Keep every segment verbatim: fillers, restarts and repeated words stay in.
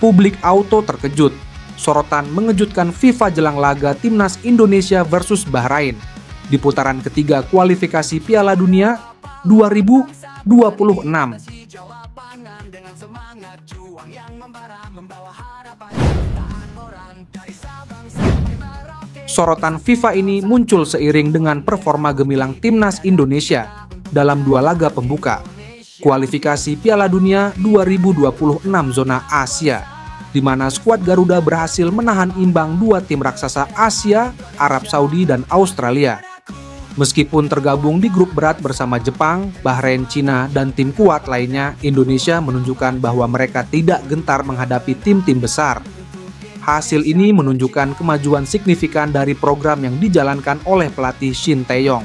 publik auto terkejut. Sorotan mengejutkan FIFA jelang laga Timnas Indonesia versus Bahrain di putaran ketiga kualifikasi Piala Dunia dua ribu dua puluh enam. Sorotan FIFA ini muncul seiring dengan performa gemilang Timnas Indonesia dalam dua laga pembuka kualifikasi Piala Dunia dua ribu dua puluh enam zona Asia, di mana skuad Garuda berhasil menahan imbang dua tim raksasa Asia, Arab Saudi, dan Australia. Meskipun tergabung di grup berat bersama Jepang, Bahrain, Cina, dan tim kuat lainnya, Indonesia menunjukkan bahwa mereka tidak gentar menghadapi tim-tim besar. Hasil ini menunjukkan kemajuan signifikan dari program yang dijalankan oleh pelatih Shin Tae-yong.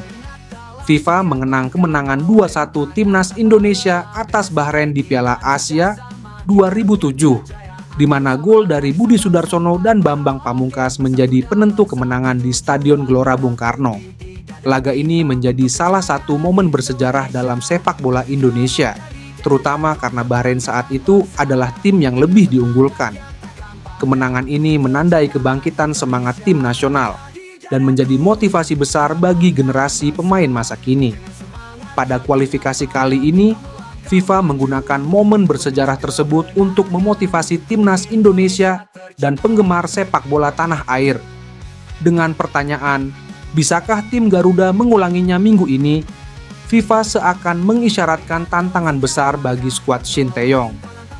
FIFA mengenang kemenangan dua satu Timnas Indonesia atas Bahrain di Piala Asia dua ribu tujuh, di mana gol dari Budi Sudarsono dan Bambang Pamungkas menjadi penentu kemenangan di Stadion Gelora Bung Karno. Laga ini menjadi salah satu momen bersejarah dalam sepak bola Indonesia, terutama karena Bahrain saat itu adalah tim yang lebih diunggulkan. Kemenangan ini menandai kebangkitan semangat tim nasional dan menjadi motivasi besar bagi generasi pemain masa kini. Pada kualifikasi kali ini, FIFA menggunakan momen bersejarah tersebut untuk memotivasi timnas Indonesia dan penggemar sepak bola tanah air. Dengan pertanyaan, bisakah tim Garuda mengulanginya minggu ini? FIFA seakan mengisyaratkan tantangan besar bagi skuad Shin Tae-yong.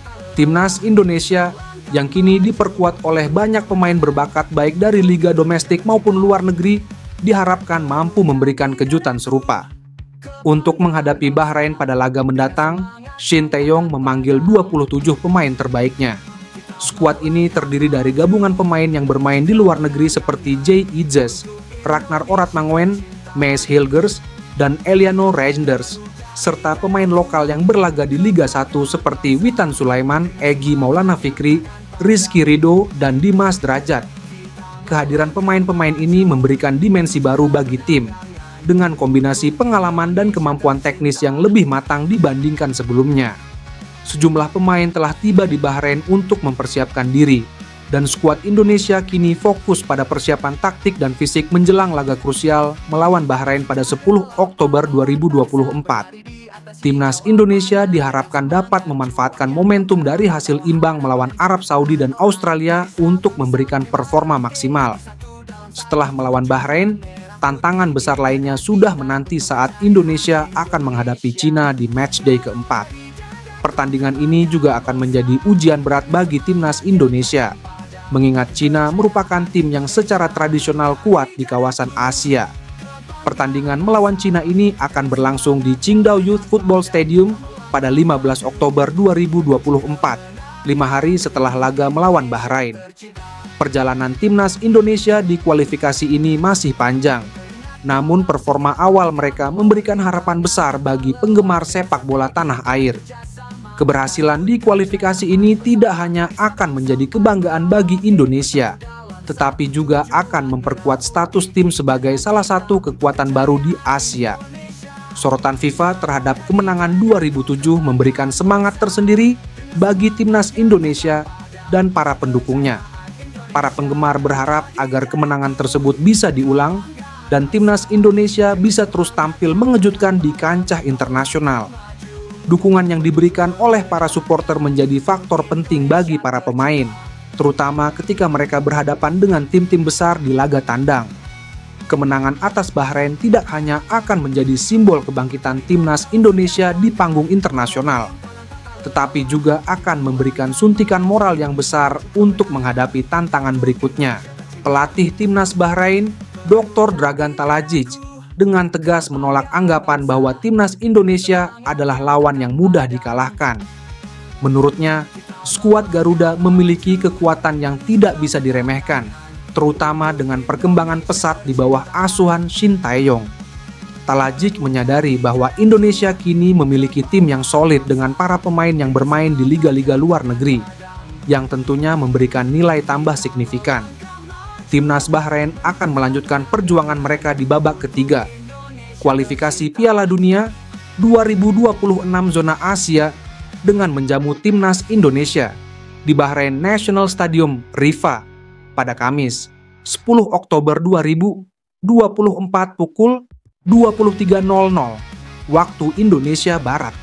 Timnas Indonesia yang kini diperkuat oleh banyak pemain berbakat baik dari liga domestik maupun luar negeri diharapkan mampu memberikan kejutan serupa. Untuk menghadapi Bahrain pada laga mendatang, Shin Tae-yong memanggil dua puluh tujuh pemain terbaiknya. Skuad ini terdiri dari gabungan pemain yang bermain di luar negeri seperti Jay Ijes, Ragnar Oratmangoen, Mees Hilgers, dan Eliano Reinders, serta pemain lokal yang berlaga di Liga satu seperti Witan Sulaiman, Egy Maulana Fikri, Rizky Ridho, dan Dimas Derajat. Kehadiran pemain-pemain ini memberikan dimensi baru bagi tim, dengan kombinasi pengalaman dan kemampuan teknis yang lebih matang dibandingkan sebelumnya. Sejumlah pemain telah tiba di Bahrain untuk mempersiapkan diri, dan skuad Indonesia kini fokus pada persiapan taktik dan fisik menjelang laga krusial melawan Bahrain pada sepuluh Oktober dua ribu dua puluh empat. Timnas Indonesia diharapkan dapat memanfaatkan momentum dari hasil imbang melawan Arab Saudi dan Australia untuk memberikan performa maksimal. Setelah melawan Bahrain, tantangan besar lainnya sudah menanti saat Indonesia akan menghadapi Cina di matchday keempat. Pertandingan ini juga akan menjadi ujian berat bagi timnas Indonesia, mengingat Cina merupakan tim yang secara tradisional kuat di kawasan Asia. Pertandingan melawan Cina ini akan berlangsung di Qingdao Youth Football Stadium pada lima belas Oktober dua ribu dua puluh empat, lima hari setelah laga melawan Bahrain. Perjalanan timnas Indonesia di kualifikasi ini masih panjang, namun performa awal mereka memberikan harapan besar bagi penggemar sepak bola tanah air. Keberhasilan di kualifikasi ini tidak hanya akan menjadi kebanggaan bagi Indonesia, tetapi juga akan memperkuat status tim sebagai salah satu kekuatan baru di Asia. Sorotan FIFA terhadap kemenangan dua ribu tujuh memberikan semangat tersendiri bagi timnas Indonesia dan para pendukungnya. Para penggemar berharap agar kemenangan tersebut bisa diulang dan timnas Indonesia bisa terus tampil mengejutkan di kancah internasional. Dukungan yang diberikan oleh para supporter menjadi faktor penting bagi para pemain, terutama ketika mereka berhadapan dengan tim-tim besar di laga tandang. Kemenangan atas Bahrain tidak hanya akan menjadi simbol kebangkitan timnas Indonesia di panggung internasional, tetapi juga akan memberikan suntikan moral yang besar untuk menghadapi tantangan berikutnya. Pelatih timnas Bahrain, Doktor Dragan Talajic, dengan tegas menolak anggapan bahwa timnas Indonesia adalah lawan yang mudah dikalahkan. Menurutnya, skuad Garuda memiliki kekuatan yang tidak bisa diremehkan, terutama dengan perkembangan pesat di bawah asuhan Shin Tae-yong. Talajic menyadari bahwa Indonesia kini memiliki tim yang solid dengan para pemain yang bermain di liga-liga luar negeri, yang tentunya memberikan nilai tambah signifikan. Timnas Bahrain akan melanjutkan perjuangan mereka di babak ketiga kualifikasi Piala Dunia dua ribu dua puluh enam zona Asia dengan menjamu timnas Indonesia. di Bahrain National Stadium Rifa pada Kamis, sepuluh Oktober dua ribu dua puluh empat pukul dua puluh tiga nol nol waktu Indonesia Barat.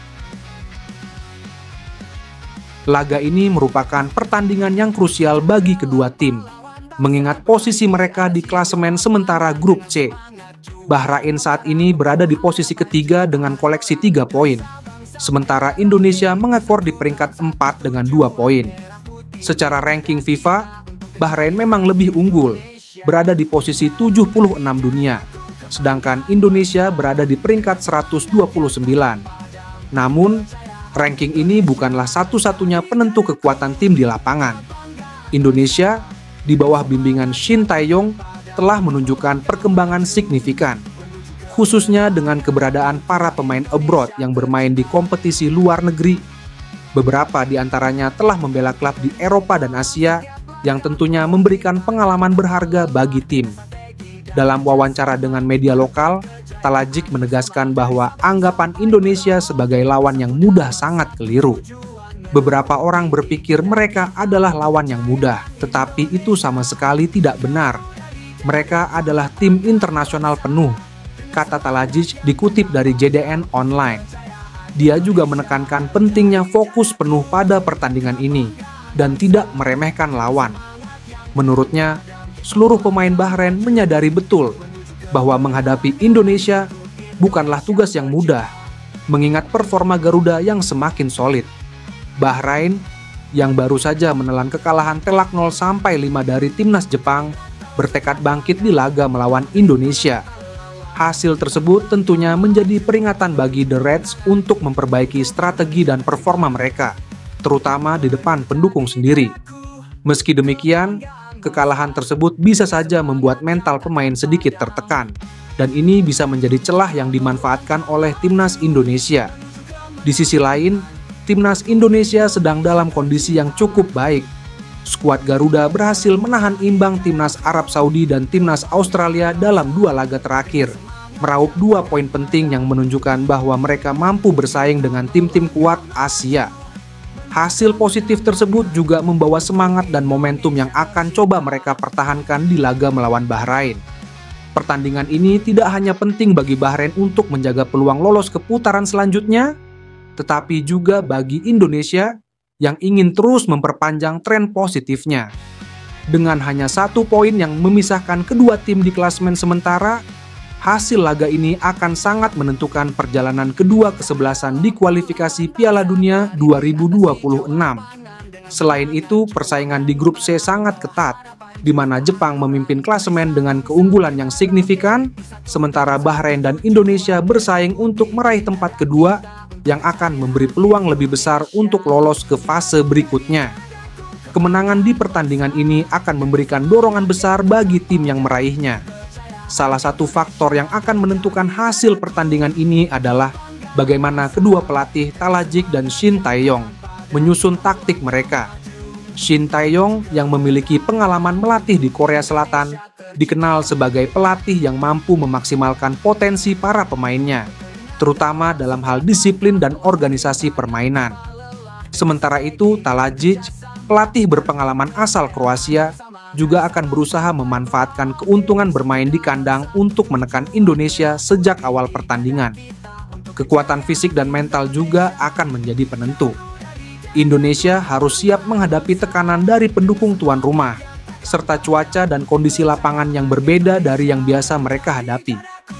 Laga ini merupakan pertandingan yang krusial bagi kedua tim, mengingat posisi mereka di klasemen sementara grup C. Bahrain saat ini berada di posisi ketiga dengan koleksi tiga poin, sementara Indonesia mengekor di peringkat empat dengan dua poin. Secara ranking FIFA, Bahrain memang lebih unggul, berada di posisi tujuh puluh enam dunia, sedangkan Indonesia berada di peringkat seratus dua puluh sembilan. Namun, ranking ini bukanlah satu-satunya penentu kekuatan tim di lapangan. Indonesia, di bawah bimbingan Shin Tae-yong, telah menunjukkan perkembangan signifikan, khususnya dengan keberadaan para pemain abroad yang bermain di kompetisi luar negeri. Beberapa di antaranya telah membela klub di Eropa dan Asia, yang tentunya memberikan pengalaman berharga bagi tim. Dalam wawancara dengan media lokal, Talajic menegaskan bahwa anggapan Indonesia sebagai lawan yang mudah sangat keliru. Beberapa orang berpikir mereka adalah lawan yang mudah, tetapi itu sama sekali tidak benar. Mereka adalah tim internasional penuh, kata Talajic dikutip dari J D N Online. Dia juga menekankan pentingnya fokus penuh pada pertandingan ini dan tidak meremehkan lawan. Menurutnya, seluruh pemain Bahrain menyadari betul bahwa menghadapi Indonesia bukanlah tugas yang mudah, mengingat performa Garuda yang semakin solid. Bahrain, yang baru saja menelan kekalahan telak nol sampai lima dari timnas Jepang, bertekad bangkit di laga melawan Indonesia. Hasil tersebut tentunya menjadi peringatan bagi The Reds untuk memperbaiki strategi dan performa mereka, terutama di depan pendukung sendiri. Meski demikian, kekalahan tersebut bisa saja membuat mental pemain sedikit tertekan, dan ini bisa menjadi celah yang dimanfaatkan oleh timnas Indonesia. Di sisi lain, timnas Indonesia sedang dalam kondisi yang cukup baik. Skuad Garuda berhasil menahan imbang timnas Arab Saudi dan timnas Australia dalam dua laga terakhir, meraup dua poin penting yang menunjukkan bahwa mereka mampu bersaing dengan tim-tim kuat Asia. Hasil positif tersebut juga membawa semangat dan momentum yang akan coba mereka pertahankan di laga melawan Bahrain. Pertandingan ini tidak hanya penting bagi Bahrain untuk menjaga peluang lolos ke putaran selanjutnya, tetapi juga bagi Indonesia yang ingin terus memperpanjang tren positifnya. Dengan hanya satu poin yang memisahkan kedua tim di klasemen sementara, hasil laga ini akan sangat menentukan perjalanan kedua kesebelasan di kualifikasi Piala Dunia dua ribu dua puluh enam. Selain itu, persaingan di grup C sangat ketat, di mana Jepang memimpin klasemen dengan keunggulan yang signifikan, sementara Bahrain dan Indonesia bersaing untuk meraih tempat kedua yang akan memberi peluang lebih besar untuk lolos ke fase berikutnya. Kemenangan di pertandingan ini akan memberikan dorongan besar bagi tim yang meraihnya. Salah satu faktor yang akan menentukan hasil pertandingan ini adalah bagaimana kedua pelatih Talajic dan Shin Tae-yong menyusun taktik mereka. Shin Tae-yong yang memiliki pengalaman melatih di Korea Selatan dikenal sebagai pelatih yang mampu memaksimalkan potensi para pemainnya, terutama dalam hal disiplin dan organisasi permainan. Sementara itu, Talajic, pelatih berpengalaman asal Kroasia, juga akan berusaha memanfaatkan keuntungan bermain di kandang untuk menekan Indonesia sejak awal pertandingan. Kekuatan fisik dan mental juga akan menjadi penentu. Indonesia harus siap menghadapi tekanan dari pendukung tuan rumah, serta cuaca dan kondisi lapangan yang berbeda dari yang biasa mereka hadapi.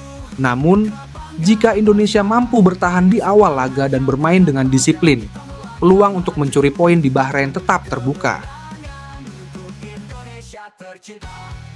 Namun, jika Indonesia mampu bertahan di awal laga dan bermain dengan disiplin, peluang untuk mencuri poin di Bahrain tetap terbuka.